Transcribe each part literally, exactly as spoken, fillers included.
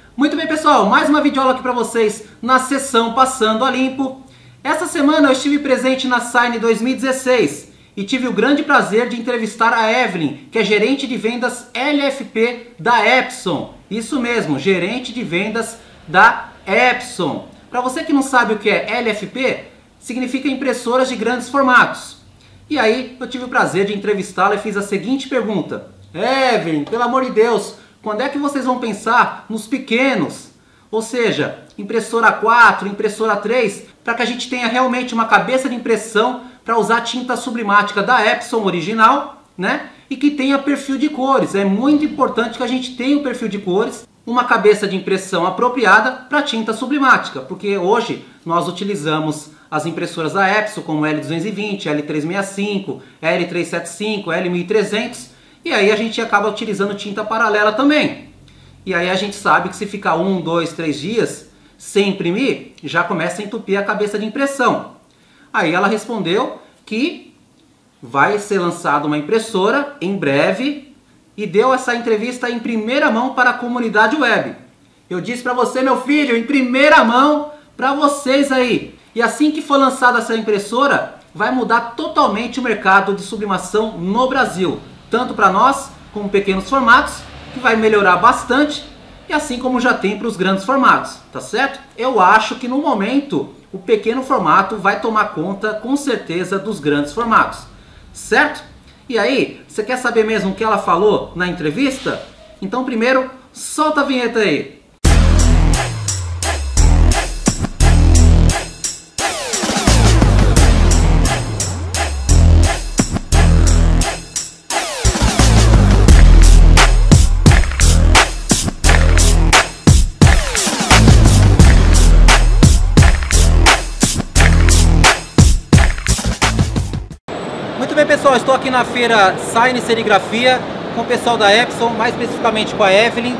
Muito bem, pessoal, mais uma videoaula aqui para vocês na sessão Passando a Limpo. Essa semana eu estive presente na Sign dois mil e dezesseis e tive o grande prazer de entrevistar a Evelyn, que é gerente de vendas L F P da Epson. Isso mesmo, gerente de vendas da Epson. Para você que não sabe o que é L F P, significa impressoras de grandes formatos. E aí eu tive o prazer de entrevistá-la e fiz a seguinte pergunta: Evelyn, pelo amor de Deus, quando é que vocês vão pensar nos pequenos? Ou seja, impressora quatro, impressora três, para que a gente tenha realmente uma cabeça de impressão para usar tinta sublimática da Epson original, né? E que tenha perfil de cores. É muito importante que a gente tenha o perfil de cores, uma cabeça de impressão apropriada para tinta sublimática, porque hoje nós utilizamos as impressoras da Epson como L duzentos e vinte, L trezentos e sessenta e cinco, L trezentos e setenta e cinco, L mil e trezentos, e aí a gente acaba utilizando tinta paralela também. E aí a gente sabe que se ficar um, dois, três dias sem imprimir, já começa a entupir a cabeça de impressão. Aí ela respondeu que vai ser lançada uma impressora em breve e deu essa entrevista em primeira mão para a comunidade web. Eu disse para você, meu filho, em primeira mão para vocês aí. E assim que for lançada essa impressora, vai mudar totalmente o mercado de sublimação no Brasil. Tanto para nós, como pequenos formatos, que vai melhorar bastante, e assim como já tem para os grandes formatos, tá certo? Eu acho que no momento, o pequeno formato vai tomar conta, com certeza, dos grandes formatos, certo? E aí, você quer saber mesmo o que ela falou na entrevista? Então primeiro, solta a vinheta aí! Muito bem, pessoal, estou aqui na feira Sign Serigrafia com o pessoal da Epson, mais especificamente com a Evelyn,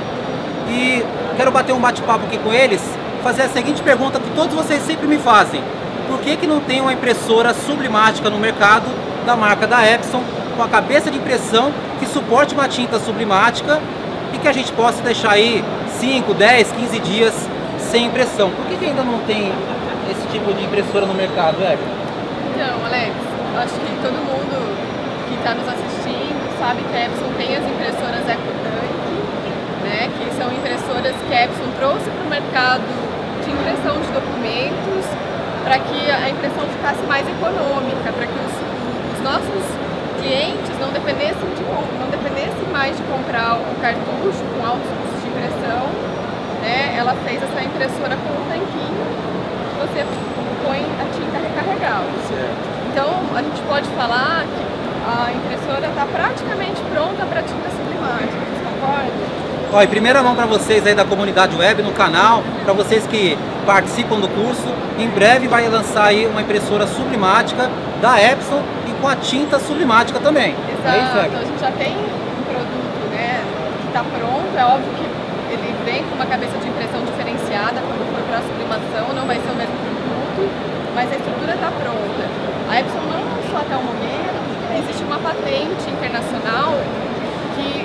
e quero bater um bate-papo aqui com eles, fazer a seguinte pergunta que todos vocês sempre me fazem: por que que não tem uma impressora sublimática no mercado da marca da Epson, com a cabeça de impressão que suporte uma tinta sublimática e que a gente possa deixar aí cinco, dez, quinze dias sem impressão? Por que que ainda não tem esse tipo de impressora no mercado, Evelyn? Então, Alex, acho que todo mundo que está nos assistindo sabe que a Epson tem as impressoras EcoTank, né, que são impressoras que a Epson trouxe para o mercado de impressão de documentos para que a impressão ficasse mais econômica, para que os, os nossos clientes não dependessem, de, não dependessem mais de comprar o cartucho com altos custos de impressão, né. Ela fez essa impressora com um tanquinho que você põe a tinta recarregável. Certo. Então, a gente pode falar que a impressora está praticamente pronta para tinta sublimática, vocês concordam? Ó, em primeira mão para vocês aí da comunidade web, no canal, para vocês que participam do curso, em breve vai lançar aí uma impressora sublimática da Epson e com a tinta sublimática também. Exato, é isso, a gente já tem um produto, né, que está pronto. É óbvio que ele vem com uma cabeça de impressão diferenciada quando for para a sublimação, não vai ser o mesmo produto, mas a estrutura está pronta. A Epson não lançou até o momento, existe uma patente internacional que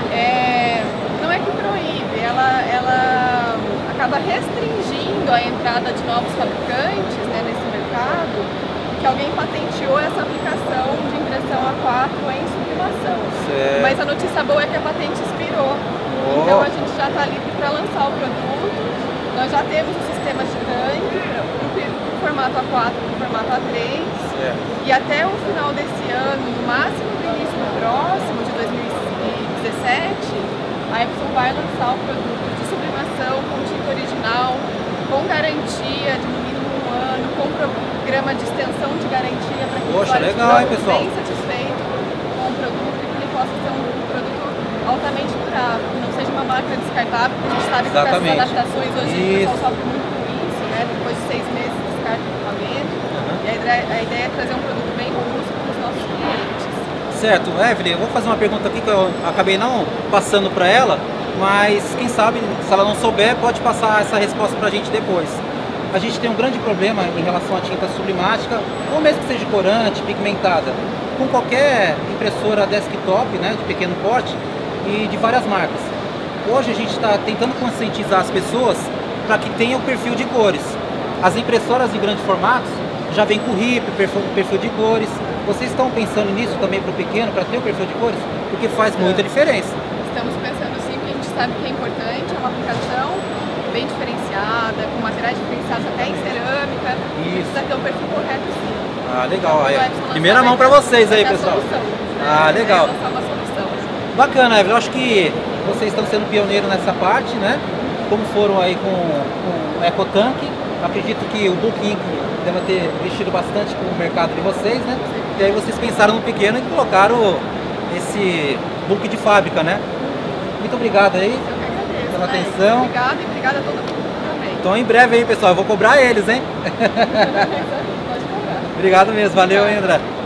é, não é que proíbe, ela, ela acaba restringindo a entrada de novos fabricantes, né, nesse mercado, que alguém patenteou essa aplicação de impressão A quatro em sublimação. Certo. Mas a notícia boa é que a patente expirou, oh. Então a gente já está livre para lançar o produto. Nós já temos o sistema de tanque no formato A quatro e no formato A três. É. E até o final desse ano, no máximo no início do próximo, de dois mil e dezessete, a Epson vai lançar o produto de sublimação com tinta original, com garantia de no mínimo um ano, com programa de extensão de garantia para que Poxa, o legal, hein, pessoal? bem satisfeito com o produto e que ele possa ser um produto altamente durável, que não seja uma máquina descartável, porque a gente sabe que essas adaptações hoje o pessoal sofre muito com isso, né? Depois de seis meses descarta o equipamento. Uhum. E a ideia, a ideia é trazer um produto bem robusto para os nossos clientes. Certo, Evelyn, eu vou fazer uma pergunta aqui que eu acabei não passando para ela, mas quem sabe, se ela não souber, pode passar essa resposta para a gente depois. A gente tem um grande problema em relação à tinta sublimática, ou mesmo que seja corante, pigmentada, com qualquer impressora desktop, né, de pequeno porte e de várias marcas. hoje a gente está tentando conscientizar as pessoas para que tenha o perfil de cores. As impressoras de grande formato já vem com o R I P, perfil, perfil de cores. Vocês estão pensando nisso também para o pequeno, para ter o perfil de cores? Porque faz muita diferença. Estamos pensando sim, porque a gente sabe que é importante, é uma aplicação bem diferenciada, com materiais diferenciados até em cerâmica. Isso. Precisa ter o perfil correto sim. Ah, legal. Então, Aí, primeira mão para vocês aí, pessoal. Solução, né? Ah, legal. É lançar uma solução. Bacana, Evelyn. Eu acho que vocês estão sendo pioneiros nessa parte, né? Como foram aí com, com o EcoTank. Acredito que o Booking deve ter mexido bastante com o mercado de vocês, né? E aí vocês pensaram no pequeno e colocaram esse book de fábrica, né? Muito obrigado aí Eu que agradeço, pela né? atenção. Obrigada e obrigada a todo mundo também. Então em breve aí, pessoal, eu vou cobrar eles, hein? Pode cobrar. Obrigado mesmo, valeu, hein, André?